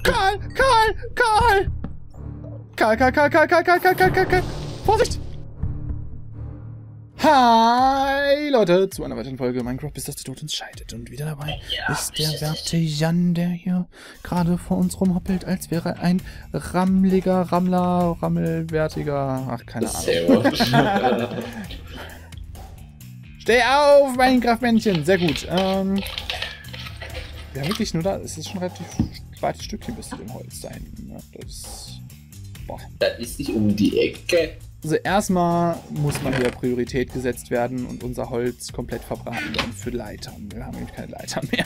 Karl! Karl! Vorsicht! Hi Leute, zu einer weiteren Folge Minecraft, bis das der Tod uns scheidet. Und wieder dabei ist der werte Jan, der hier gerade vor uns rumhoppelt, als wäre ein rammelwertiger, ach, keine Ahnung. Steh auf, Minecraft-Männchen! Sehr gut. Wir haben wirklich nur da, es ist schon ein relativ weites Stückchen bis zu dem Holz da hinten. Ne? Das ist nicht um die Ecke. Also erstmal muss mal hier Priorität gesetzt werden und unser Holz komplett verbraten werden für Leitern. Wir haben nämlich keine Leitern mehr.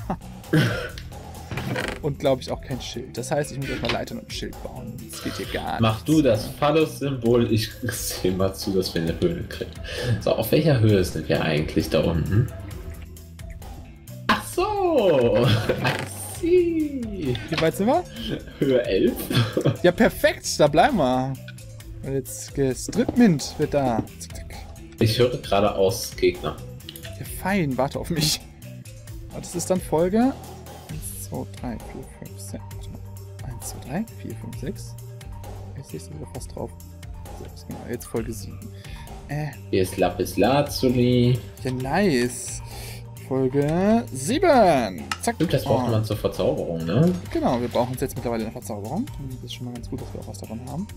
Und glaube ich auch kein Schild. Das heißt, ich muss erstmal Leitern und ein Schild bauen. Das geht hier gar nicht. Mach du das Phallus-Symbol, ich sehe mal zu, dass wir eine Höhe kriegen. So, auf welcher Höhe sind wir eigentlich da unten? Ach so! Wie weit sind wir? Höhe 11? Ja, perfekt, da bleiben wir. Und jetzt gestripmint wird da. Ich höre geradeaus Gegner. Ja, fein, warte auf mich. Und das ist dann Folge 1, 2, 3, 4, 5, 6. Warte mal. 1, 2, 3, 4, 5, 6. Jetzt sehe ich wieder fast drauf. 6, genau, jetzt Folge 7. Hier ist Lapis Lazuli. Ja, nice. Folge 7. Zack. Stimmt, das braucht man zur Verzauberung, ne? Genau, wir brauchen es jetzt mittlerweile in der Verzauberung. Das ist schon mal ganz gut, dass wir auch was davon haben.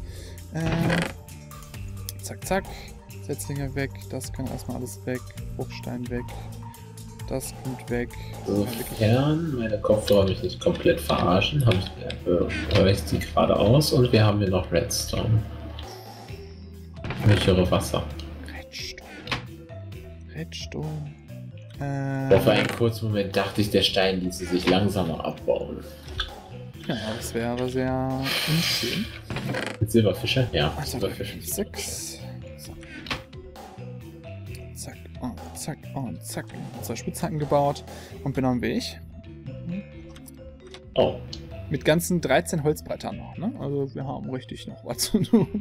Zack, zack. Setzlinge weg. Das kann erstmal alles weg. Bruchstein weg. Das kommt weg. Sofern meine Kopfhörer mich nicht komplett verarschen, höre ich sie geradeaus und wir haben hier noch Redstone. Ich höre Wasser. Redstone. Für einen kurzen Moment dachte ich, der Stein ließe sich langsamer abbauen. Ja, das wäre sehr unschön. Mit Silberfische? Ja, also, Silberfische. 6. So. Zack, und zack, und zack. 2 Spitzhacken gebaut und bin am Weg. Oh. Mit ganzen 13 Holzbrettern noch, ne? Also wir haben richtig noch was zu tun.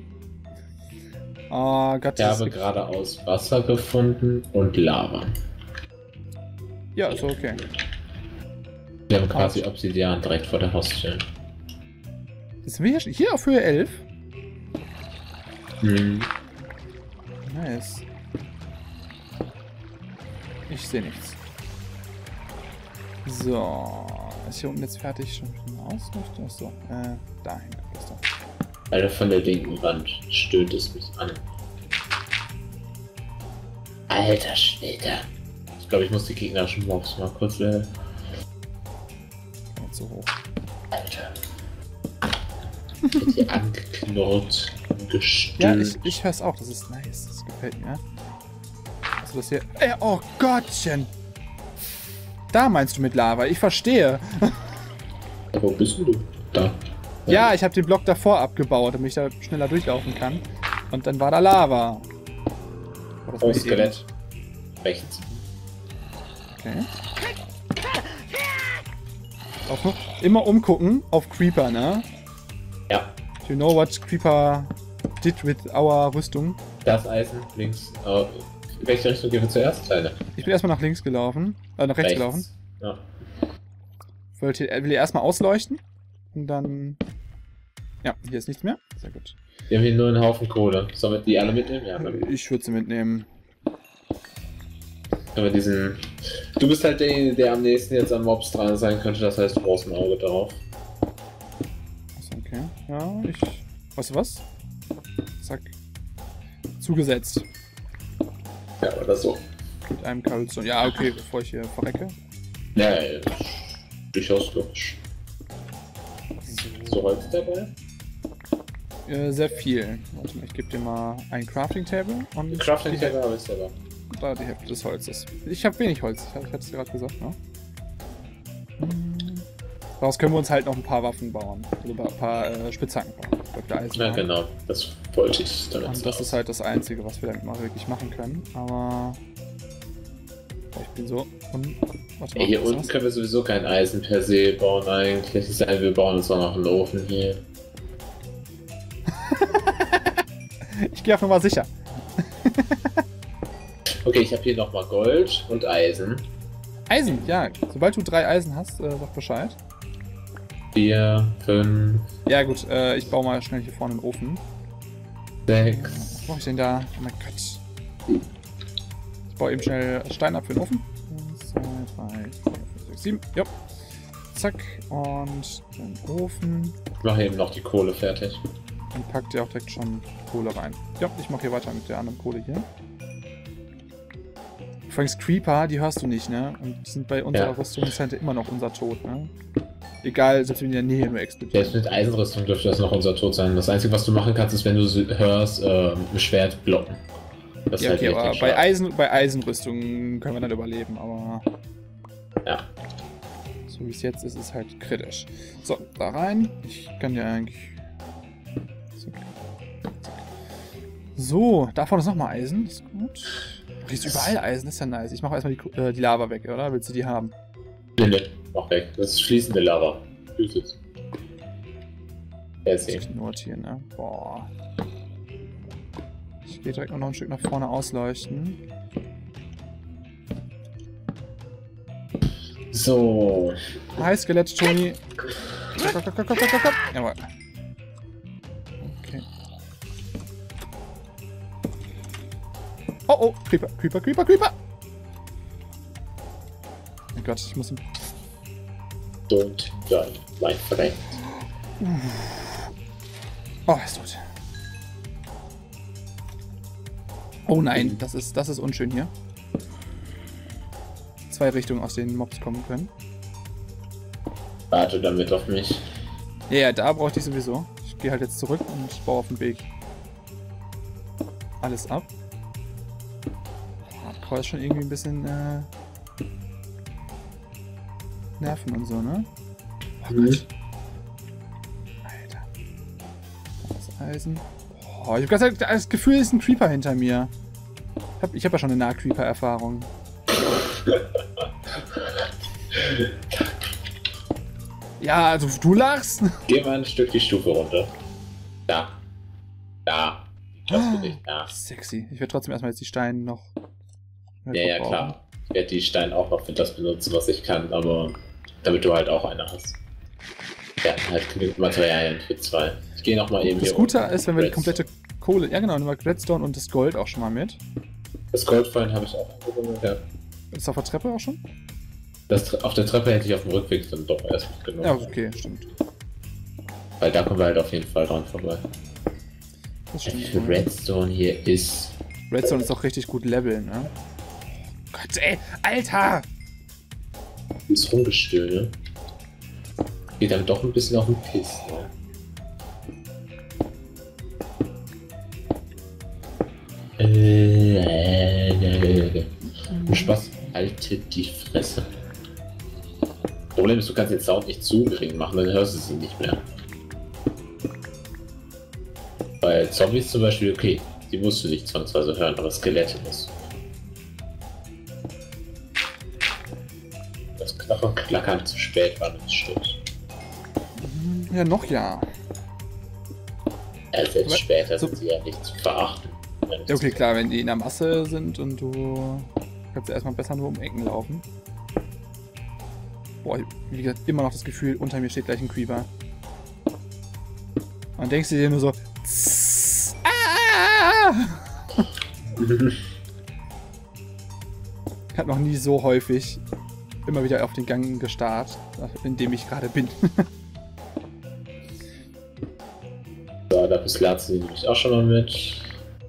Oh Gott, ich habe geradeaus Wasser gefunden und Lava. Ja, ist okay. Wir haben quasi Obsidian direkt vor der Haustür. Sind wir hier auf Höhe 11? Hm. Nice. Ich sehe nichts. So. Ist hier unten jetzt fertig schon Ausleuchtung? Achso, dahin kommt das doch. Alter, von der linken Wand stöhnt es mich an. Alter Schwede. Ich glaube, ich muss die gegnerischen Mobs mal kurz nicht so hoch. Alter. Wird hier angeknurrt und gestöhnt. Ja, ich höre es auch. Das ist nice. Das gefällt mir. Also das hier... oh Gottchen! Da meinst du mit Lava. Ich verstehe. Wo bist du? Da. Ja, ich habe den Block davor abgebaut, damit ich da schneller durchlaufen kann. Und dann war da Lava. Oh, Skelett. Rechts. Okay. Immer umgucken auf Creeper, ne? Ja. You know what Creeper did with our Rüstung? Das Eisen, links. In welche Richtung gehen wir zuerst, Kleine? Ich bin erstmal nach links gelaufen. Nach rechts gelaufen. Ja. Will ihr erstmal ausleuchten? Und dann... Ja, hier ist nichts mehr. Sehr gut. Wir haben hier nur einen Haufen Kohle. Sollen wir die alle mitnehmen? Ja, ich würde sie mitnehmen. Aber diesen... Du bist halt der, der am nächsten jetzt an Mobs dran sein könnte, das heißt, du brauchst ein Auge darauf. Okay. Ja, weißt du was? Zack. Zugesetzt. Ja, oder so. Mit einem Cobblestone. Ja, okay, bevor ich hier verrecke. Ja, durchaus logisch. So Holz dabei? Sehr viel. Warte mal, ich gebe dir mal ein Crafting Table und Crafting Table habe ich selber. Da die Hälfte des Holzes. Ich habe wenig Holz, ich hatte es gerade gesagt, ne? Daraus können wir uns halt noch ein paar Waffen bauen. Also ein paar Spitzhacken bauen. Ja, genau. Das wollte ich damit sagen. Und das ist halt das Einzige, was wir damit mal wirklich machen können. Aber... Ich bin so... Warte mal, hier unten können wir sowieso kein Eisen per se bauen eigentlich. Es sei denn, wir bauen uns auch noch einen Ofen hier. Ich gehe auf Nummer sicher. Okay, ich habe hier nochmal Gold und Eisen. Eisen, ja. Sobald du 3 Eisen hast, sag Bescheid. 4, 5, Ja gut, ich baue mal schnell hier vorne einen Ofen. 6. Was mache ich denn da? Oh mein Gott. Ich baue eben schnell Stein ab für den Ofen. 1, 2, 3, 4, 5, 6, 7. Ja. Zack. Und den Ofen. Ich mache eben noch die Kohle fertig. Und packt ihr auch direkt schon Kohle rein. Ja, ich mache hier weiter mit der anderen Kohle hier. Übrigens Creeper, die hörst du nicht, ne? Und die sind bei unserer Rüstungscenter immer noch unser Tod, ne? Egal, selbst wenn die in der Nähe nur explodieren. Selbst mit Eisenrüstung dürfte das noch unser Tod sein. Das Einzige, was du machen kannst, ist, wenn du hörst, mit Schwert blocken. Das Ja, ist okay, halt aber richtig bei Eisenrüstung können wir dann überleben, aber Ja. so wie es jetzt ist, ist halt kritisch. So, da rein. Ich kann ja eigentlich... So, davon ist nochmal Eisen. Ist gut. Hier ist überall Eisen, ist ja nice. Ich mache erstmal die Lava weg, oder? Willst du die haben? Nee, mach weg. Das ist fließende Lava. Tschüss. Das ist nur hier, ne? Boah. Ich gehe direkt noch ein Stück nach vorne ausleuchten. So. Hi, Skelett, Toni. Komm. Jawohl. Okay. Oh, Creeper. Oh Gott, ich muss ihn... Don't die, mein Freund. Oh, er ist tot. Oh nein, das ist unschön hier. 2 Richtungen, aus denen Mobs kommen können. Warte damit auf mich. Ja, da brauche ich die sowieso. Ich gehe halt jetzt zurück und baue auf dem Weg alles ab. Hardcore ist schon irgendwie ein bisschen Nerven und so, ne? Oh Gott. Alter. Das Eisen. Oh, ich habe das Gefühl, es ist ein Creeper hinter mir. Ich hab ja schon eine Nah-Creeper-Erfahrung. Ja, also du lachst. Geh mal ein Stück die Stufe runter. Da. Schaffst du dich. Da. Sexy. Ich werde trotzdem erstmal jetzt die Steine noch... Ja, klar. Ich werde die Steine auch noch für das benutzen, was ich kann, aber damit du halt auch eine hast. Ja, halt genügend Materialien für 2. Ich gehe nochmal eben Das hier Gute unten. ist, wenn wir die komplette Kohle... Ja genau, nehmen wir Redstone und das Gold auch schon mal mit. Das Goldfallen habe ich auch angenommen, ja. Ist auf der Treppe auch schon? Das, auf der Treppe hätte ich auf dem Rückweg dann doch erst mitgenommen. Ja, okay, stimmt. Weil da kommen wir halt auf jeden Fall dran vorbei. Das stimmt. Für Redstone hier ist... Redstone ist auch richtig gut leveln, ne? Gott, ey, Alter! Ist Rumgestöhne. Geht dann doch ein bisschen auf den Piss, ne? Spaß, haltet die Fresse. Problem ist, du kannst den Sound nicht zu gering machen, dann hörst du sie nicht mehr. Bei Zombies zum Beispiel, okay, die musst du nicht zwangsweise hören, aber Skelette musst du. Das Knochen klackern zu spät war nicht stimmt. Ja, noch ja. Selbst später sind sie ja nicht zu verachten. Ja, okay, klar, wenn die in der Masse sind und du kannst ja erstmal besser nur um Ecken laufen. Boah, wie gesagt, immer noch das Gefühl, unter mir steht gleich ein Creeper. Und dann denkst du dir nur so... Ich habe noch nie so häufig immer wieder auf den Gang gestarrt, in dem ich gerade bin. So, da bis ladst du sie nämlich auch schon mal mit.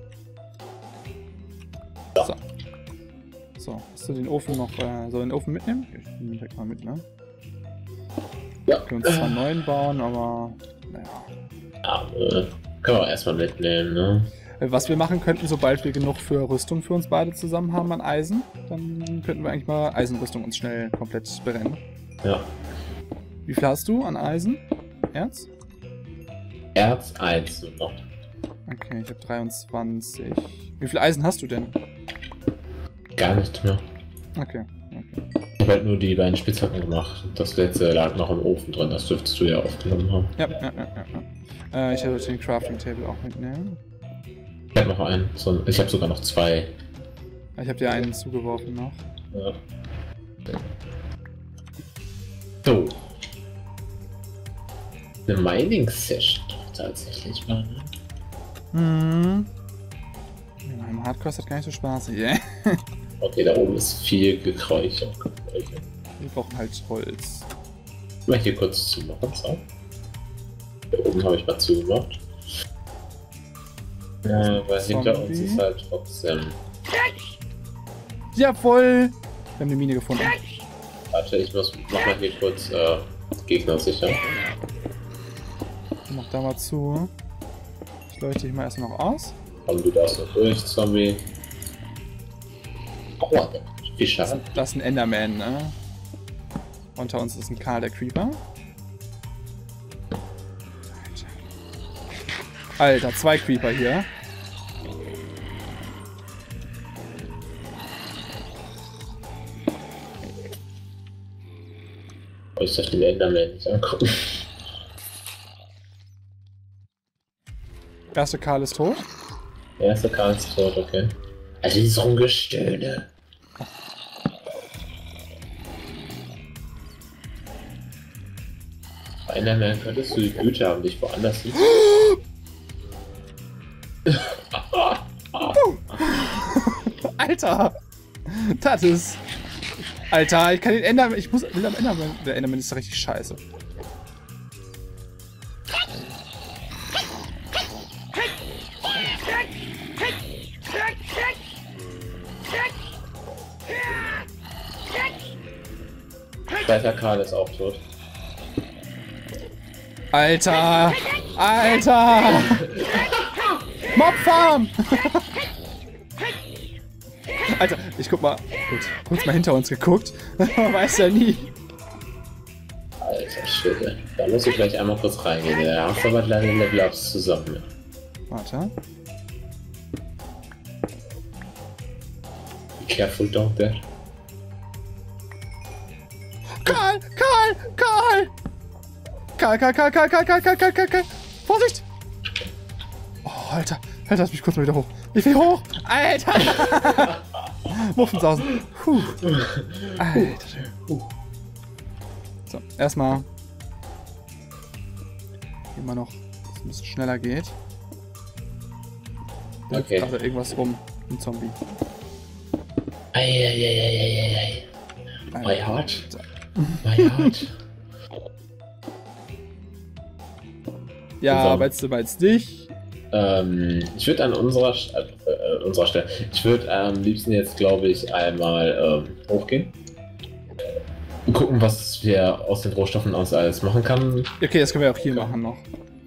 So. So, hast du den Ofen noch, soll den Ofen mitnehmen? Ich nehme ihn direkt mal mit, ne? Ja. Wir können uns zwar einen neuen bauen, aber naja. Aber können wir auch erstmal mitnehmen, ne? Was wir machen könnten, sobald wir genug für Rüstung für uns beide zusammen haben an Eisen, dann könnten wir eigentlich mal Eisenrüstung uns schnell komplett brennen. Ja. Wie viel hast du an Eisen? Erz? Erz 1 nur noch. Okay, ich habe 23. Wie viel Eisen hast du denn? Gar nicht mehr. Okay. Ich habe halt nur die beiden Spitzhacken gemacht. Das letzte lag noch im Ofen drin, das dürftest du ja aufgenommen haben. Ja. Ich hätte den Crafting Table auch mitnehmen. Ich habe noch einen, ich habe sogar noch 2. Ich habe dir einen zugeworfen noch. Ja. So. eine Mining-Session tatsächlich war, ne? Hm. Ja, im Hardcore ist das gar nicht so spaßig, ey. Okay, da oben ist viel Gekräuche. Wir brauchen halt Holz. Mal hier kurz zumachen, so. Da oben habe ich mal zugemacht. Ja, weil hinter uns ist halt trotzdem. Jawohl! Wir haben eine Mine gefunden. Warte, ich mach mal hier kurz Gegner sicher. Mach da mal zu. Ich leuchte dich mal erstmal noch aus. Komm, du darfst noch durch, Zombie. Oh, wie schade. Das ist ein Enderman, ne? Unter uns ist ein Karl der Creeper. Alter, 2 Creeper hier. Ich darf den Enderman nicht angucken. Erste Karl ist tot. Der erste Karl ist tot, okay. Also dieses Rumgestöhne. Enderman, könntest du die Güte haben, dich woanders hin? Alter! Das ist... Alter, ich kann den Enderman... Ich will am Enderman... Der Enderman ist doch richtig scheiße. Zweiter Karl ist auch tot. Alter! Alter! Mobfarm! Alter, ich guck mal. Gut, kurz mal hinter uns geguckt. Man weiß ja nie. Alter Schwede. Da muss ich gleich einmal kurz reingehen. Da hast du aber leider Level-Ups zusammen. Warte. Be careful, don't there. Karl! Karl! Karl! Karl, Karl, Karl, Karl, Karl, Karl, Karl, Karl, Karl, Karl! Vorsicht! Oh, Alter. Alter, lass mich kurz mal wieder hoch. Ich will hoch! Alter! Muffensausen. Puh. Alter. So, erstmal. Immer noch, dass es ein bisschen schneller geht. Da Okay. ist irgendwas rum. Ein Zombie. Eieieiei. My heart. My heart. Ja, So. weil's dich. Ich würde an unserer Stelle, ich würde am liebsten jetzt, glaube ich, einmal hochgehen und gucken, was wir aus den Rohstoffen aus alles machen kann. Okay, das können wir auch hier machen noch.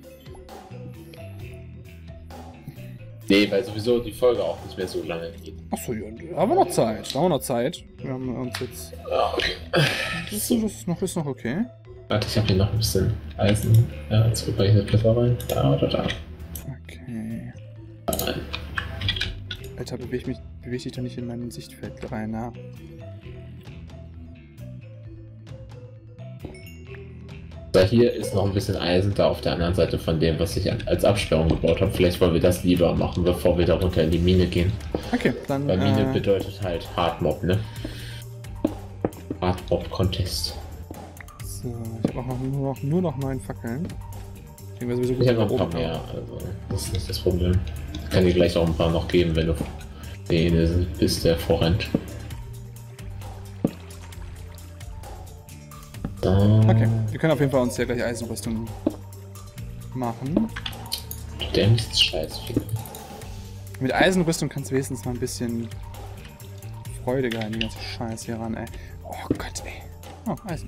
Nee, weil sowieso die Folge auch nicht mehr so lange geht. Achso, ja, da haben wir noch Zeit. Da haben wir noch Zeit. Wir haben uns jetzt. Ja, okay. Das ist noch okay. Warte, ich habe hier noch ein bisschen Eisen. Ja, jetzt rüber hier Pfeffer rein. Da oder da. Okay. Da rein. Alter, beweg dich doch nicht in mein Sichtfeld rein, na. So, hier ist noch ein bisschen Eisen da auf der anderen Seite von dem, was ich als Absperrung gebaut habe. Vielleicht wollen wir das lieber machen, bevor wir da runter in die Mine gehen. Okay, dann. Weil Mine bedeutet halt Hardmob, ne? Hardmob-Contest. So, ich habe auch nur noch 9 Fackeln. Ich denke, sowieso Ich habe noch ein oben paar mehr, also das ist nicht das Problem. Ich kann dir gleich auch ein paar noch geben, wenn du derjenige bist, der vorrennt. So. Okay, wir können auf jeden Fall uns ja gleich Eisenrüstung machen. Der Mist scheiß. Mit Eisenrüstung kannst du wenigstens mal ein bisschen freudiger in die ganze Scheiße hier ran, ey. Oh Gott, ey. Oh, Eisen.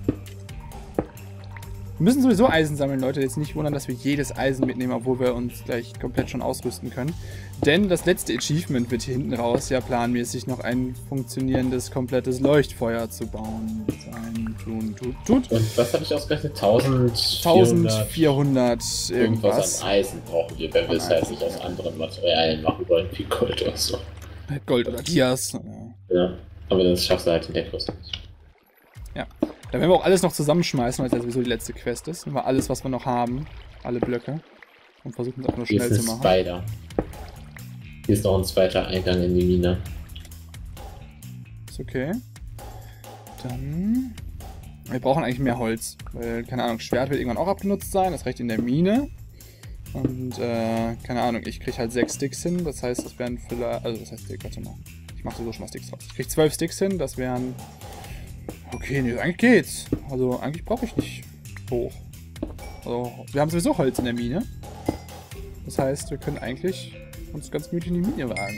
Wir müssen sowieso Eisen sammeln, Leute. Jetzt nicht wundern, dass wir jedes Eisen mitnehmen, obwohl wir uns gleich komplett schon ausrüsten können. Denn das letzte Achievement wird hier hinten raus ja planmäßig noch ein funktionierendes, komplettes Leuchtfeuer zu bauen sein. Tut. Und was habe ich ausgerechnet? 1400 irgendwas irgendwas. an Eisen brauchen wir, wenn wir es halt nicht aus anderen Materialien machen wollen, wie Gold oder so. Gold oder Dias. Ja, aber das schaffst du halt in der Größe nicht. Ja. Da werden wir auch alles noch zusammenschmeißen, weil es ja sowieso die letzte Quest ist. Nehmen wir alles, was wir noch haben. Alle Blöcke. Und versuchen es einfach nur Hier schnell ist zu ein machen. Spider. Hier ist noch ein zweiter Eingang in die Mine. Ist okay. Dann... Wir brauchen eigentlich mehr Holz, weil, keine Ahnung, Schwert wird irgendwann auch abgenutzt sein, das reicht in der Mine. Und, keine Ahnung, ich krieg halt 6 Sticks hin, das heißt, das wären vielleicht, also das heißt, warte mal, ich mache sowieso schon mal Sticks raus. Ich krieg 12 Sticks hin, das wären, okay, nee, eigentlich geht's. Also, eigentlich brauche ich nicht hoch. Also, wir haben sowieso Holz in der Mine. Das heißt, wir können eigentlich uns ganz gemütlich in die Mine wagen.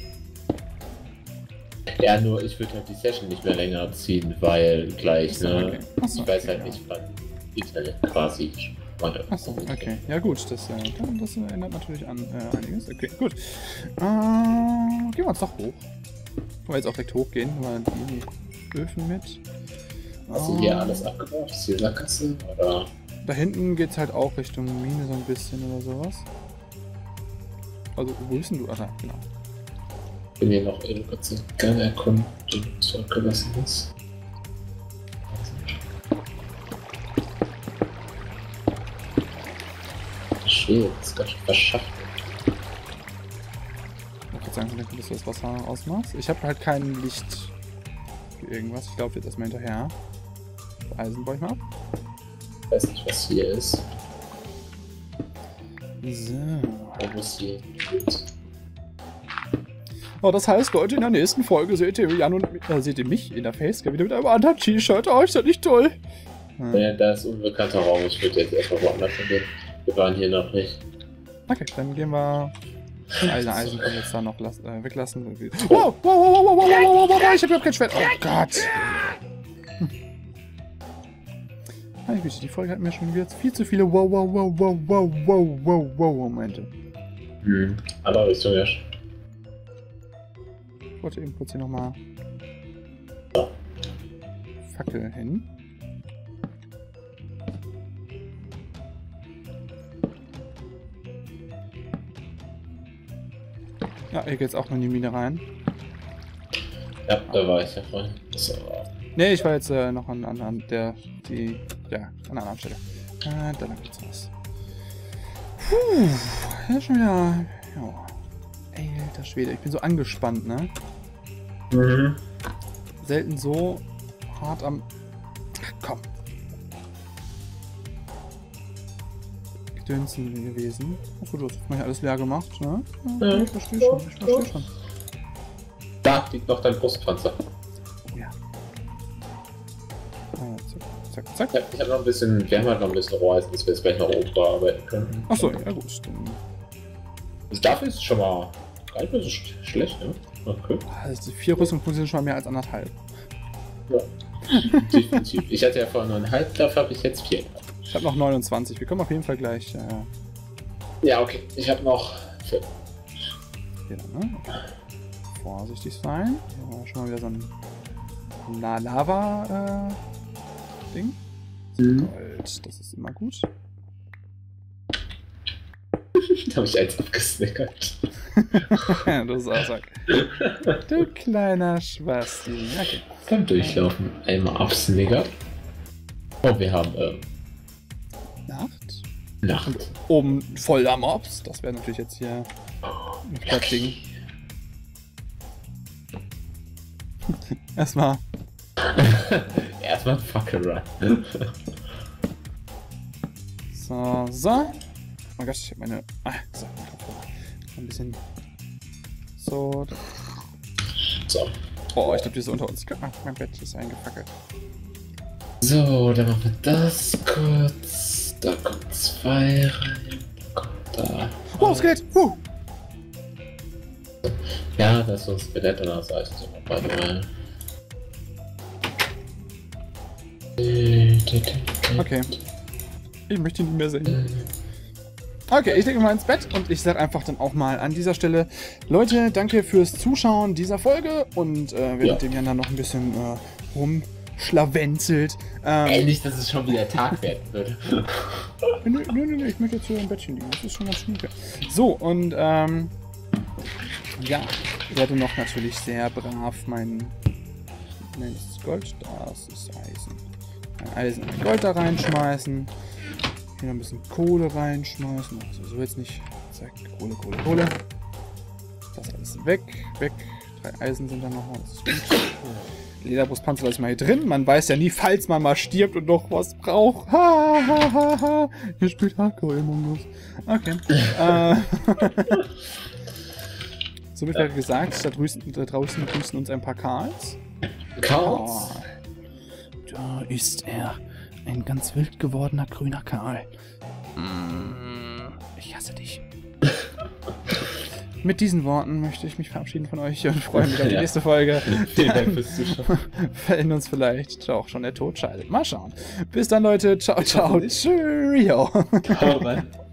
Ja, nur ich würde halt die Session nicht mehr länger ziehen, weil gleich, Achso, ne? okay. Achso, Ich weiß okay, halt nicht, wann Internet quasi meine. Achso, okay. Ja gut, das ändert natürlich an einiges. Okay, gut. Gehen wir uns doch hoch. Können wir jetzt auch direkt hochgehen, weil die Öfen mit. Hast du hier alles abgebaut? Ist hier Sackgasse? Oder? Da hinten geht's halt auch Richtung Mine so ein bisschen oder sowas. Also, wo bist denn du? Ach, da, genau. Ich bin hier noch eben kurz gerne erkunden und zurückgelassen ist. Schön, das ist ganz schön verschafft. Ich würde sagen, dass du das Wasser ausmachst. Ich habe halt kein Licht für irgendwas. Ich glaube jetzt erstmal hinterher. Eisen baue ich mal ab. Ich weiß nicht, was hier ist. So. Wo es hier geht. Oh, das heißt, Leute, in der nächsten Folge seht ihr Jan und seht ihr mich in der Facecam wieder mit einem anderen T-Shirt. Oh, ist das nicht toll? Ja, da ist unbekannter Raum. Ich würde jetzt erstmal woanders hingehen. Wir waren hier noch nicht. Okay, dann gehen wir. Eisen können wir jetzt da noch weglassen. Wow, wow, wow, wow, wow, wow, wow, wow, ich hab überhaupt kein Schwert. Oh Gott. Meine Güte, die Folge hat mir schon wieder viel zu viele wow, wow, wow, wow, wow, wow, wow, wow Momente. Aber Richtung Jasch. Ich wollte eben kurz hier nochmal Fackel hin. Ja, hier geht's auch noch in die Mine rein. Ja, da war ich ja vorhin. So. Ne, ich war jetzt noch an einer anderen Stelle. Da lang geht's raus. Puh, ja, schon wieder. Ja. Ey, alter Schwede, ich bin so angespannt, ne? Mhm. Selten so hart am. Ach, komm. Gedönsen gewesen. Ach gut, du hast mal alles leer gemacht, ne? Ja, ich verstehe schon, ich verstehe schon. Da liegt noch dein Brustpanzer. Oh ja. Zack, zack, zack. Ja, ich habe noch ein bisschen, wir haben halt noch ein bisschen Rohreisen, dass wir es gleich nach oben bearbeiten können. Achso, ja gut. Dann Also dafür ist es schon mal gar nicht mehr so schlecht, ne? Okay. also die 4 Rüstungspunkte sind schon mal mehr als 1,5. Ja. Definitiv. Ich hatte ja vorhin nur 1,5, dafür habe ich jetzt 4. Ich habe noch 29. Wir kommen auf jeden Fall gleich. Ja, okay. Ich habe noch 4. Hier dann, ne? Okay. Vorsichtig sein. Hier war schon mal wieder so ein Lava-Ding. Gold, das ist immer gut. Da habe ich eins abgesnickert. Du Sausack. Du kleiner Schwasti. Okay. Beim Durchlaufen einmal absnickert. Oh, wir haben Nacht. Nacht. Oben voller Mobs. Das wäre natürlich jetzt hier das Ding. Erstmal. Erstmal Fucking Run. So, so. Oh mein Gott, ich hab meine. So. Ein bisschen. So. So. Oh, ich glaube, die ist unter uns. Mein Bett ist eingefackelt. So, dann machen wir das kurz. Da kommt 2 rein. Kommt da. Oh, es geht! Ja, das ist so ein Skelett und das heißt so noch beide rein. Okay. Ich möchte ihn nicht mehr sehen. Okay, ich lege mal ins Bett und ich sage einfach dann auch mal an dieser Stelle, Leute, danke fürs Zuschauen dieser Folge und während dem Jan dann noch ein bisschen rumschlawenzelt. Nicht, dass es schon wieder Tag werden würde. Nö, ich möchte jetzt hier im Bettchen liegen, das ist schon ganz schnieke. So, und ja, ich werde noch natürlich sehr brav mein Gold, das ist Eisen. Ein Eisen und Gold da reinschmeißen. Hier noch ein bisschen Kohle reinschmeißen. Also so jetzt nicht. Zack, Kohle. Das alles weg. 3 Eisen sind da noch. Das ist gut. Lederbrustpanzer lasse ich mal hier drin. Man weiß ja nie, falls man mal stirbt und noch was braucht. Ha, ha, ha, ha. Hier spielt Hardcore Among Us. Okay. Somit wäre gesagt, da draußen grüßen uns ein paar Karls. Karls? Da ist er. Ein ganz wild gewordener grüner Karl. Ich hasse dich. Mit diesen Worten möchte ich mich verabschieden von euch und freue mich auf die nächste Folge. Vielen Dank fürs Zuschauen. Wenn uns vielleicht auch schon der Tod scheidet. Mal schauen. Bis dann, Leute. Ciao, ciao. Cheerio. Ciao,